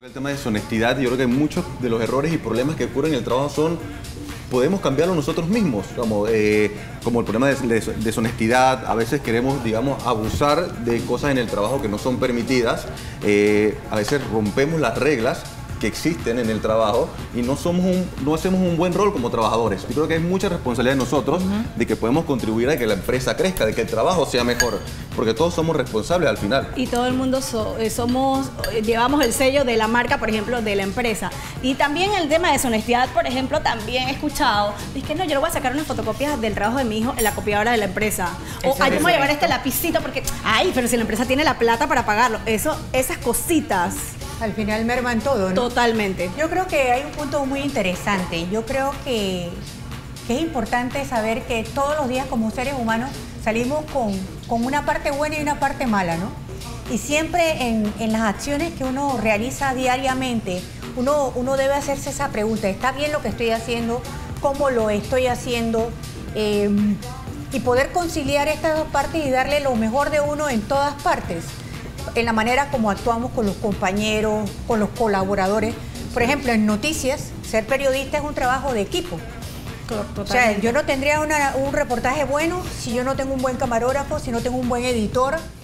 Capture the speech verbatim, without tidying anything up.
El tema de deshonestidad, yo creo que muchos de los errores y problemas que ocurren en el trabajo son, podemos cambiarlo nosotros mismos, como, eh, como el problema de, de deshonestidad. A veces queremos, digamos, abusar de cosas en el trabajo que no son permitidas. Eh, a veces rompemos las reglas que existen en el trabajo y no, somos un, no hacemos un buen rol como trabajadores. Yo creo que hay mucha responsabilidad de nosotros uh-huh. de que podemos contribuir a que la empresa crezca, de que el trabajo sea mejor, porque todos somos responsables al final. Y todo el mundo so, somos, llevamos el sello de la marca, por ejemplo, de la empresa. Y también el tema de deshonestidad, por ejemplo, también he escuchado, es que no, yo no voy a sacar una fotocopia del trabajo de mi hijo en la copiadora de la empresa. O, ay, yo me voy a llevar este lapicito porque, ay, pero si la empresa tiene la plata para pagarlo. Eso, esas cositas. Al final merman todo, ¿no? Totalmente. Yo creo que hay un punto muy interesante. Yo creo que, que es importante saber que todos los días como seres humanos salimos con, con una parte buena y una parte mala, ¿no? Y siempre en, en las acciones que uno realiza diariamente, uno, uno debe hacerse esa pregunta. ¿Está bien lo que estoy haciendo? ¿Cómo lo estoy haciendo? Eh, y poder conciliar estas dos partes y darle lo mejor de uno en todas partes. En la manera como actuamos con los compañeros, con los colaboradores. Por ejemplo, en noticias, ser periodista es un trabajo de equipo. Totalmente. O sea, yo no tendría una, un reportaje bueno si yo no tengo un buen camarógrafo, si no tengo un buen editor,